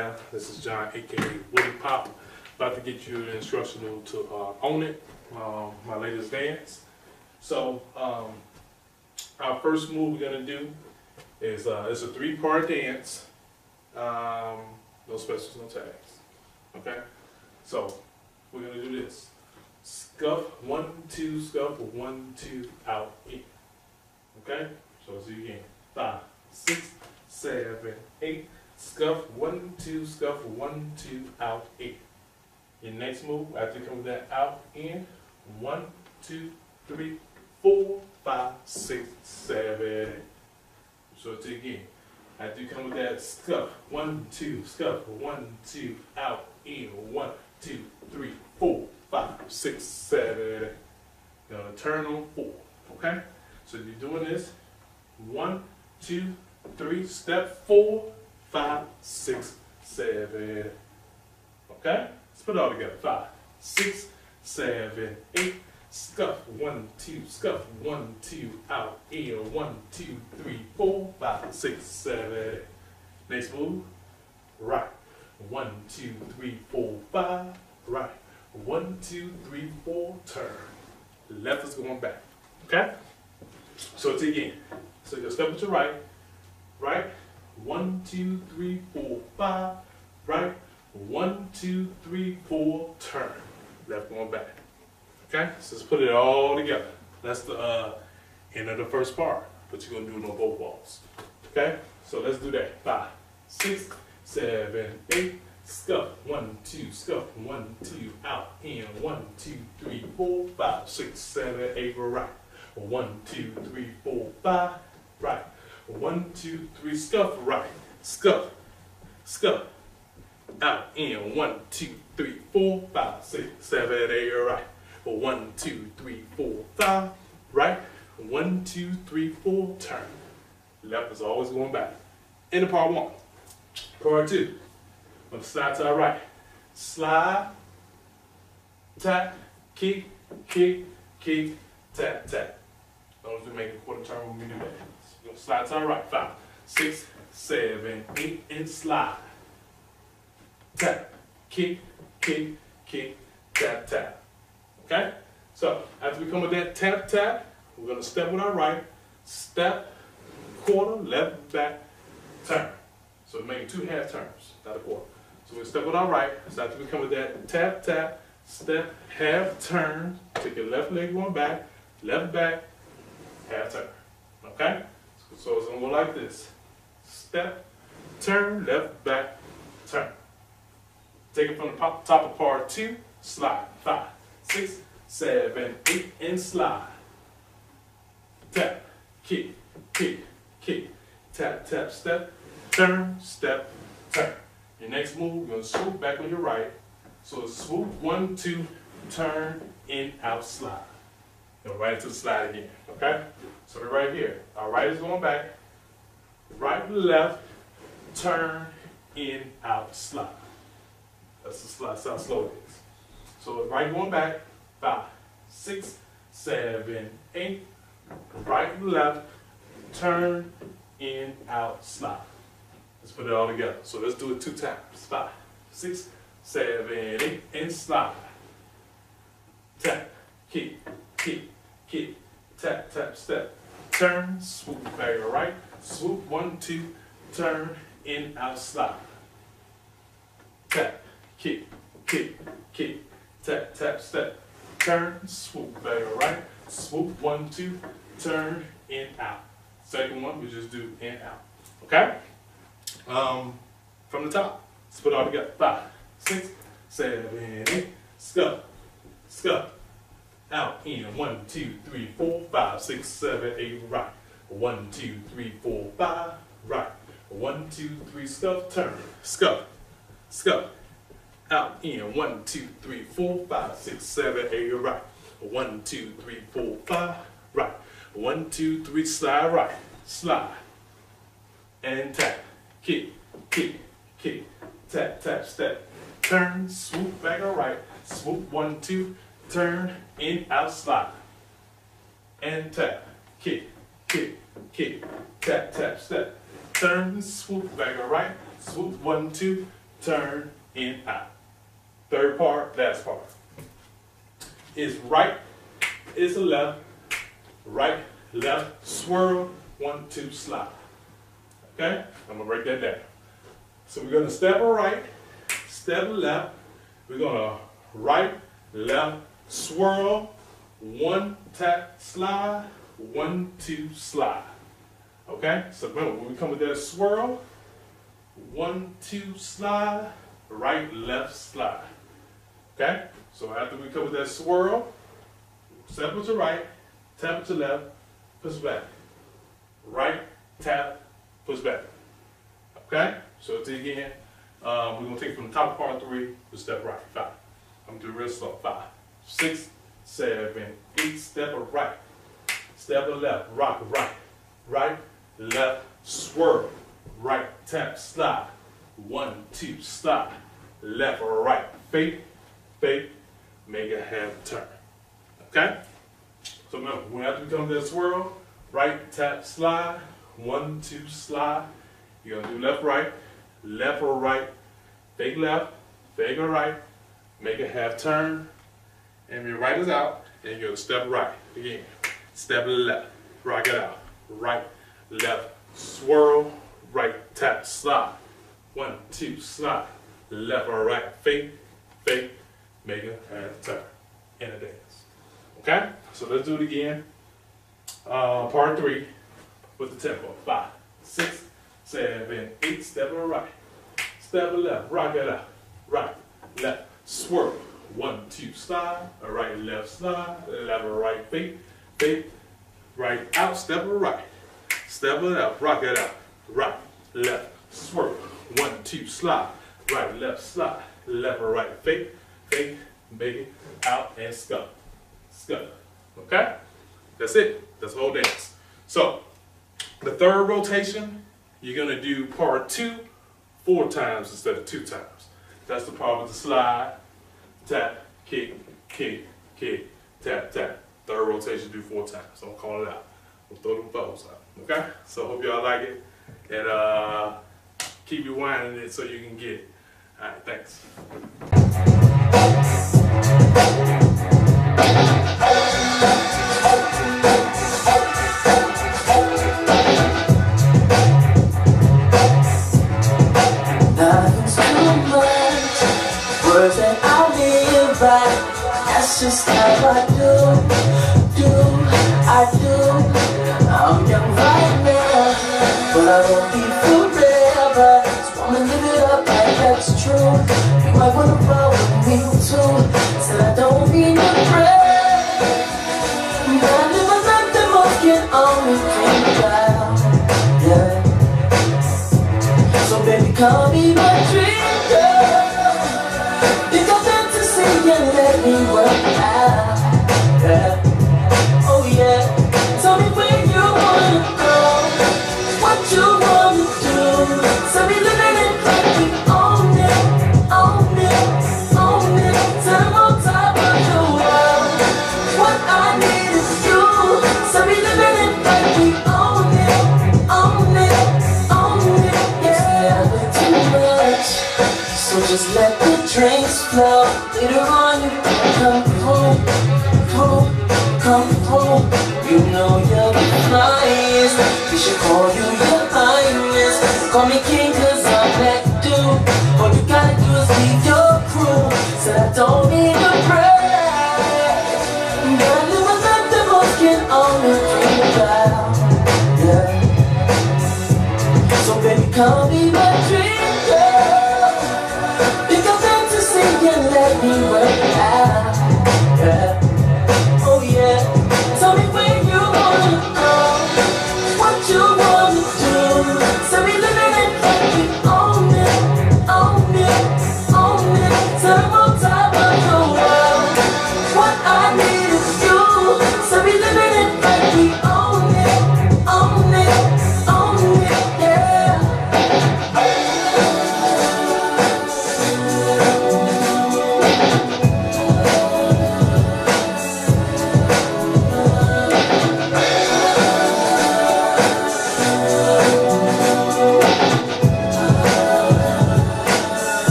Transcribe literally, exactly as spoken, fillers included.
now. This is John, aka Woody Pop, about to get you the instructional to uh, own it, um, my latest dance. So um, our first move we're gonna do is uh, it's a three-part dance. Um, no specials, no tags. Okay. So we're gonna do this: scuff, one, two, scuff, one, two, out, in. Okay. So let's do it again. Five, six, seven, eight. Scuff, one, two, scuff, one, two, out, eight. Your next move, after you come with that out, in, one, two, three, four, five, six, seven, eight. So it's again. After you come with that scuff, one, two, scuff, one, two, out, in, one, two, three, four, five, six, seven, eight. You're gonna turn on four, okay? So you're doing this, one, two, three, step, four, five, six, seven, okay? Let's put it all together. Five, six, seven, eight. Scuff, one, two, scuff, one, two, out, in, one, two, three, four, five, six, seven, eight. Next move, right. One, two, three, four, five, right. One, two, three, four, turn. Left is going back, okay? So it's again. So you'll step with your right, right. One, two, three, four, five, right. One, two, three, four, turn. Left going back. Okay, so let's put it all together. That's the uh, end of the first part, but you're gonna do it on both walls. Okay, so let's do that. Five, six, seven, eight. Scuff, one, two, scuff, one, two, out, in, one, two, three, four, five, six, seven, eight, right. One, two, three, four, five, right. One, two, three, scuff, right. Scuff, scuff, out, in, one, two, three, four, five, six, seven, eight, right. One, two, three, four, five, right. One, two, three, four, turn. Left is always going back. Into part one. Part two. I'm gonna slide to the right. Slide, tap, kick, kick, kick, tap, tap. Don't we make a quarter turn when we do that. So we're gonna slide to the right. Five, six, seven, eight, and slide. Tap, kick, kick, kick, tap, tap. Okay? So after we come with that tap, tap, we're gonna step with our right, step, quarter, left, back, turn. So we're making two half turns, not a quarter. So we'll step with our right. So after we come with that tap, tap, step, half turn, take your left leg going back, left back, half turn. Okay? So, so it's gonna go like this. Step, turn, left, back, turn. Take it from the top of part two, slide. Five, six, seven, eight, and slide. Tap, kick, kick, kick, tap, tap, step, turn, step, turn. Your next move, you're gonna swoop back on your right. So swoop, one, two, turn, in, out, slide. Go right into the slide again, okay? So we're right here. Our right is going back, right, left, turn, in, out, slide. That's the slide, that's how slow it is. So right going back, five, six, seven, eight, right, left, turn, in, out, slide. Let's put it all together. So let's do it two times. Five, six, seven, eight, and slide. Tap, kick, kick, kick, tap, tap, step, turn, swoop back to right, swoop, one, two, turn, in, out, slide. Tap, kick, kick, kick, tap, tap, step, turn, swoop back to right, swoop, one, two, turn, in, out. Second one, we just do in, out. Okay? Um, from the top, let's put it all together. Five, six, seven, eight, scuff, scuff, out, in, one, two, three, four, five, six, seven, eight, right. One, two, three, four, five, right. One, two, three, scuff, turn, scuff, scuff, out, in, one, two, three, four, five, six, seven, eight, right. One, two, three, four, five, right. One, two, three, slide right, slide, and tap, kick, kick, kick, tap, tap, step, turn, swoop back or right, swoop, one, two, turn, in, out, slide, and tap, kick, kick, kick, tap, tap, step, turn, swoop back or right, swoop, one, two, turn, in, out. Third part, last part. Is right, is a left, right, left, swirl, one, two, slide. Okay? I'm gonna break that down. So we're gonna step a right, step a left, we're gonna right, left, swirl, one, tap, slide, one, two, slide. Okay? So remember, when we come with that swirl, one, two, slide, right, left, slide. Okay? So after we come with that swirl, step it to right, tap it to left, push back. Right, tap, push back. Okay? So it's again, um, we're going to take from the top of part three to step right. Five. I'm going to do it real slow. Five, six, seven, eight, step a right, step a left, rock, right, right, left, swirl, right, tap, slide, one, two, slide, left or right, fake, fake, make a half turn. Okay? So remember, when after we come to that swirl, right, tap, slide, one, two, slide, you're gonna do left, right, left or right, fake left, fake or right, make a half turn, and your right is out, and you're gonna step right. Again, step left, rock it out, right, left, swirl, right, tap, slide, one, two, slide, left or right, fake, fake, make a half turn in a dance. Okay? So let's do it again. Uh, part three with the tempo. Five, six, seven, eight, step to the right, step to the left, rock it out, right, left, swirl, one, two, slide, a right, left, slide, left or right, fake, fake, right, out, step to the right, step it out, rock it out, right, left, swirl, one, two, slide, right, left, slide, left or right, fake, fake, make it, out, and scud, scud. Okay? That's it. That's the whole dance. So, the third rotation, you're going to do part two four times instead of two times. That's the part with the slide, tap, kick, kick, kick, tap, tap. Third rotation, do four times. Don't call it out. We'll throw them foes out. Okay? So, hope y'all like it. And uh, keep rewinding it so you can get it. All right, thanks. Words that I live by, that's just how I do, do, I do. I'm young right now, but I won't be forever. Just wanna live it up like that's true. You might wanna roll with me too, till I don't need no breath. I live a life that most can only dream about, yeah. So baby, call me my dream girl. And let me work out, yeah. Oh yeah. Tell me where you wanna go, what you wanna do. Tell me living it like we own it, own it, own it. Tell them on top of the world, what I need is you. Tell me living it like we own it, own it, own it. Yeah, never too much, so just let the drinks flow. Later on you can come home, home, come home. You know you're the flyest, we should call you your highness. Call me king.